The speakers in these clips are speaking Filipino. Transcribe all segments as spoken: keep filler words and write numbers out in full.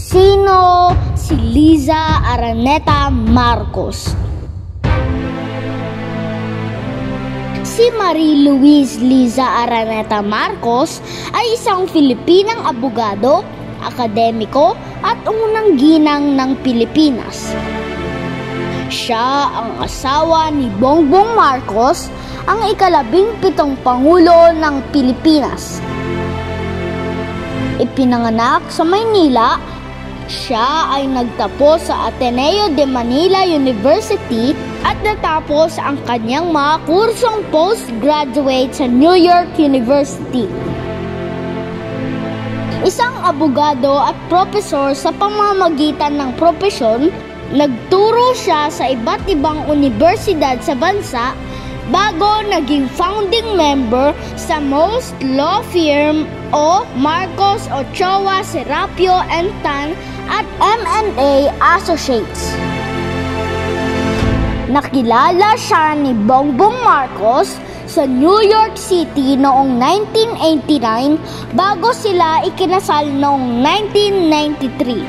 Sino si Liza Araneta Marcos? Si Marie Louise Liza Araneta Marcos ay isang Filipinang abogado, akademiko at unang ginang ng Pilipinas. Siya ang asawa ni Bongbong Marcos, ang ikalabing pitong Pangulo ng Pilipinas. Ipinanganak sa Maynila, siya ay nagtapos sa Ateneo de Manila University at natapos ang kanyang mga kursong postgraduate sa New York University. Isang abogado at propesor sa pamamagitan ng propesyon, nagturo siya sa iba't ibang universidad sa bansa bago naging founding member sa Most Law Firm o Marcos Ochoa Serapio and Tan at M and A Associates. Nakilala siya ni Bongbong Marcos sa New York City noong nineteen eighty-nine bago sila ikinasal noong nineteen ninety-three.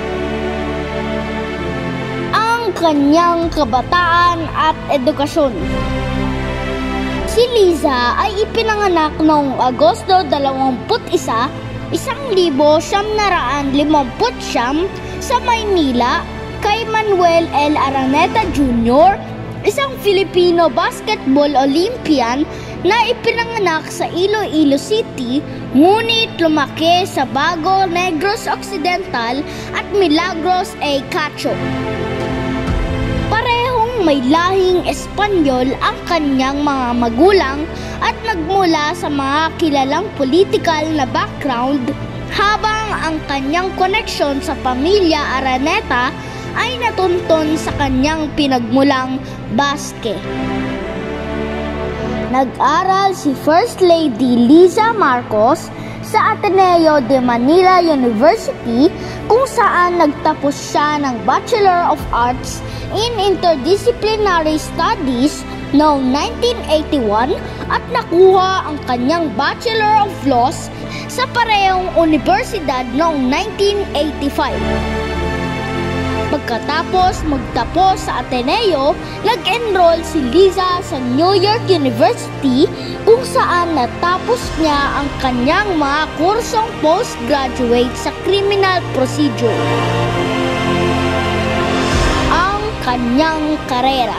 Ang kanyang kabataan at edukasyon. Si Liza ay ipinanganak noong Agosto dalawampu't isa, isang libo siyam na raan limampu't siyam sa Maynila kay Manuel L. Araneta Junior, isang Filipino basketball Olympian na ipinanganak sa Iloilo City, ngunit lumaki sa Bago Negros Occidental at Milagros A. Cacho. Parehong may lahing Espanyol ang kanyang mga magulang at nagmula sa mga kilalang political na background, habang ang kanyang koneksyon sa pamilya Araneta ay natunton sa kanyang pinagmulang Basque. Nag-aral si First Lady Liza Marcos sa Ateneo de Manila University, kung saan nagtapos siya ng Bachelor of Arts in Interdisciplinary Studies noong nineteen eighty-one at nakuha ang kanyang Bachelor of Laws sa parehong universidad noong nineteen eighty-five. Pagkatapos magtapos sa Ateneo, nag-enroll si Liza sa New York University, kung saan natapos niya ang kanyang mga kursong postgraduate sa criminal procedure. Ang kanyang karera.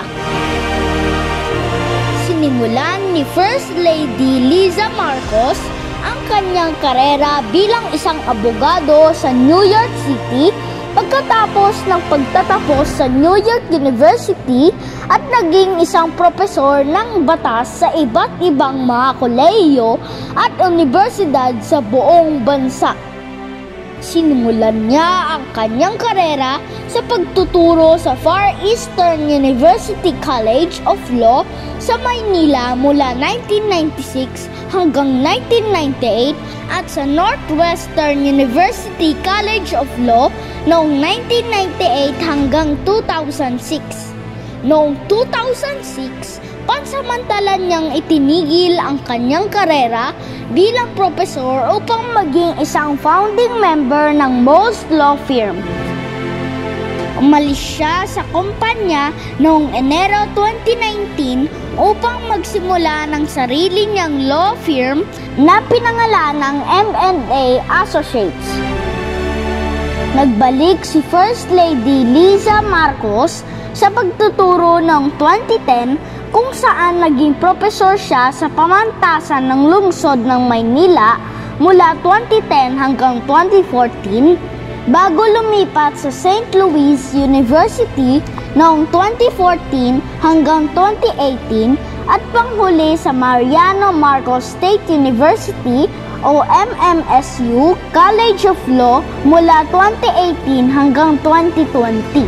Sinimulan ni First Lady Liza Marcos ang kanyang karera bilang isang abogado sa New York City pagkatapos ng pagtatapos sa New York University at naging isang propesor ng batas sa iba't ibang mga kolehiyo at universidad sa buong bansa. Sinimulan niya ang kanyang karera sa pagtuturo sa Far Eastern University College of Law sa Maynila mula nineteen ninety-six hanggang nineteen ninety-eight at sa Northwestern University College of Law noong nineteen ninety-eight hanggang two thousand six. Noong two thousand six, pansamantalan niyang itinigil ang kanyang karera bilang propesor upang maging isang founding member ng Most Law Firm. Umalis siya sa kumpanya noong Enero twenty nineteen upang magsimula ng sarili niyang law firm na pinangalan ng M and A Associates. Nagbalik si First Lady Liza Marcos sa pagtuturo noong twenty ten, kung saan naging propesor siya sa pamantasan ng lungsod ng Maynila mula twenty ten hanggang twenty fourteen, bago lumipat sa Saint Louis University noong twenty fourteen hanggang twenty eighteen at panghuli sa Mariano Marcos State University o M M S U College of Law mula twenty eighteen hanggang twenty twenty.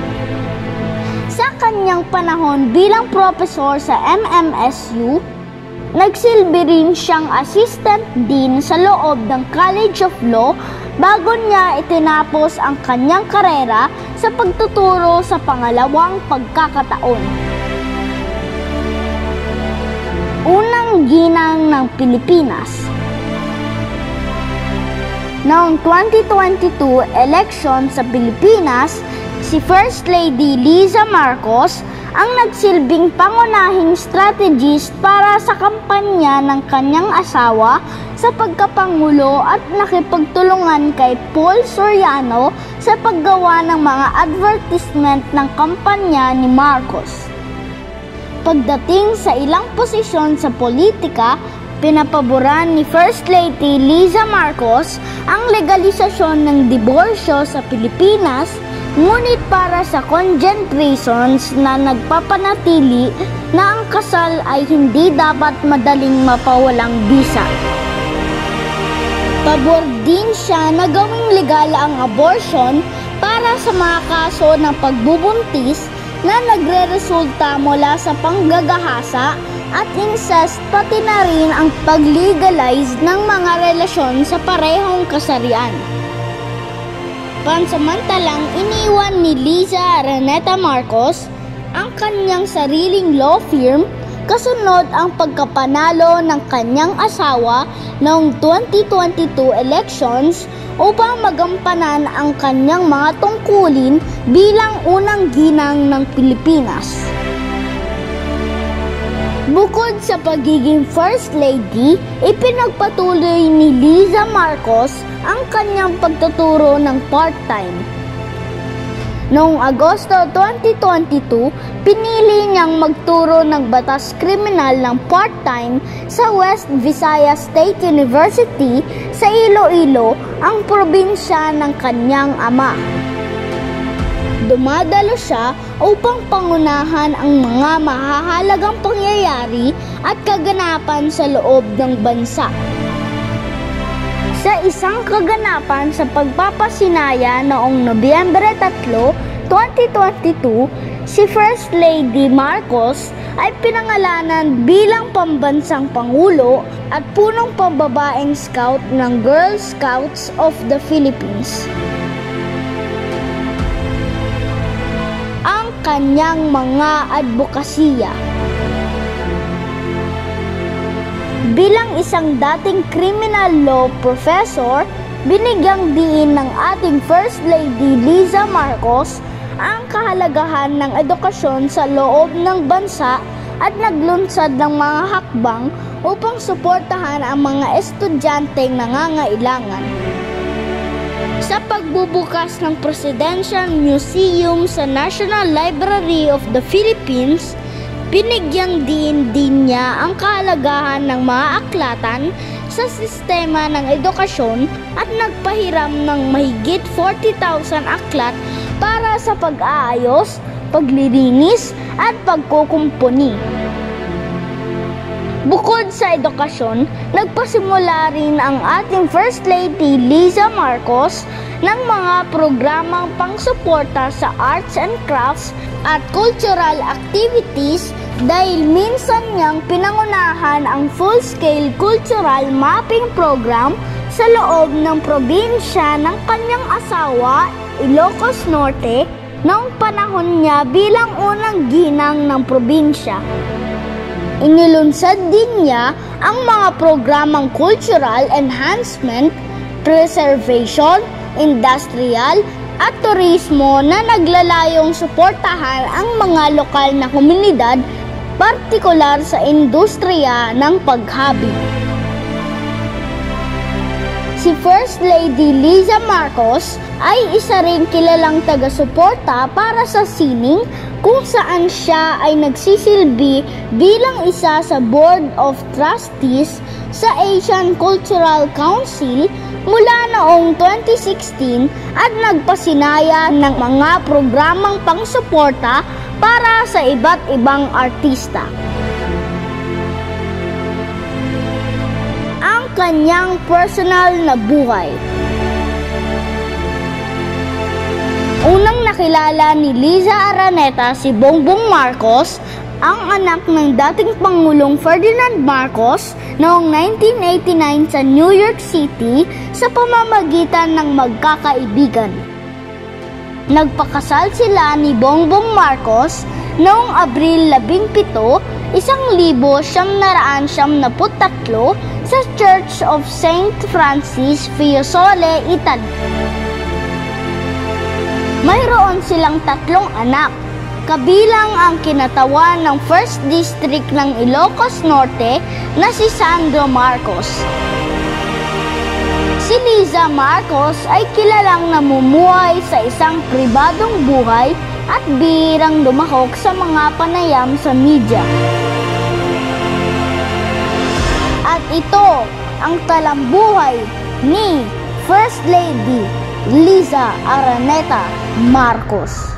Sa kanyang panahon bilang propesor sa M M S U, nagsilbi rin siyang assistant dean sa loob ng College of Law bago niya itinapos ang kanyang karera sa pagtuturo sa pangalawang pagkakataon. Unang ginang ng Pilipinas. Noong twenty twenty-two election sa Pilipinas, si First Lady Liza Marcos ang nagsilbing pangunahing strategist para sa kampanya ng kanyang asawa sa pagkapangulo at nakipagtulungan kay Paul Soriano sa paggawa ng mga advertisement ng kampanya ni Marcos. Pagdating sa ilang posisyon sa politika, pinapaboran ni First Lady Liza Marcos ang legalisasyon ng diborsyo sa Pilipinas, ngunit para sa cogent reasons na nagpapanatili na ang kasal ay hindi dapat madaling mapawalang bisa. Pabor din siya na gawing legal ang abortion para sa mga kaso ng pagbubuntis na nagre-resulta mula sa panggagahasa at incest, pati na rin ang pag-legalize ng mga relasyon sa parehong kasarian. Pansamantalang iniwan ni Liza Araneta Marcos ang kanyang sariling law firm kasunod ang pagkapanalo ng kanyang asawa noong twenty twenty-two elections upang magampanan ang kanyang mga tungkulin bilang unang ginang ng Pilipinas. Bukod sa pagiging First Lady, ipinagpatuloy ni Liza Marcos ang kanyang pagtuturo ng part-time. Noong Agosto twenty twenty-two, pinili niyang magturo ng batas kriminal ng part-time sa West Visayas State University sa Iloilo, ang probinsya ng kanyang ama. Dumadalo siya upang pangunahan ang mga mahahalagang pangyayari at kaganapan sa loob ng bansa. Sa isang kaganapan sa pagpapasinaya noong Nobyembre tatlo, twenty twenty-two, si First Lady Marcos ay pinangalanan bilang pambansang pangulo at punong pambabaeng scout ng Girl Scouts of the Philippines. Ang kanyang mga advokasya. Bilang isang dating criminal law professor, binigyang diin ng ating First Lady Liza Marcos ang kahalagahan ng edukasyon sa loob ng bansa at naglunsad ng mga hakbang upang suportahan ang mga estudyanteng nangangailangan. Sa pagbubukas ng Presidential Museum sa National Library of the Philippines, binigyang din din niya ang kahalagahan ng mga aklatan sa sistema ng edukasyon at nagpahiram ng mahigit forty thousand aklat para sa pag-aayos, paglilinis at pagkukumpuni. Bukod sa edukasyon, nagpasimula rin ang ating First Lady Liza Marcos ng mga programang pangsuporta sa arts and crafts at cultural activities dahil minsan niyang pinangunahan ang full-scale cultural mapping program sa loob ng probinsya ng kanyang asawa, Ilocos Norte, noong panahon niya bilang unang ginang ng probinsya. Inilunsad din niya ang mga programang cultural enhancement, preservation, industrial, at turismo na naglalayong suportahan ang mga lokal na komunidad, partikular sa industriya ng paghabi. Si First Lady Liza Marcos ay isa ring kilalang taga-suporta para sa sining kung saan siya ay nagsisilbi bilang isa sa Board of Trustees sa Asian Cultural Council mula noong twenty sixteen at nagpasinaya ng mga programang pangsuporta para sa iba't ibang artista. Ang kanyang personal na buhay. Unang nakilala ni Liza Araneta si Bongbong Marcos, ang anak ng dating Pangulong Ferdinand Marcos, noong nineteen eighty-nine sa New York City sa pamamagitan ng magkakaibigan. Nagpakasal sila ni Bongbong Marcos noong Abril labing pito, isang libo siyam naraan siyam naput tatlo sa Church of Saint Francis Fiesole, Italy. Mayroon silang tatlong anak, kabilang ang kinatawan ng First District ng Ilocos Norte na si Sandro Marcos. Si Liza Marcos ay kilalang namumuhay sa isang pribadong buhay at bihirang lumahok sa mga panayam sa media. At ito ang talambuhay ni First Lady Liza Araneta Marcos.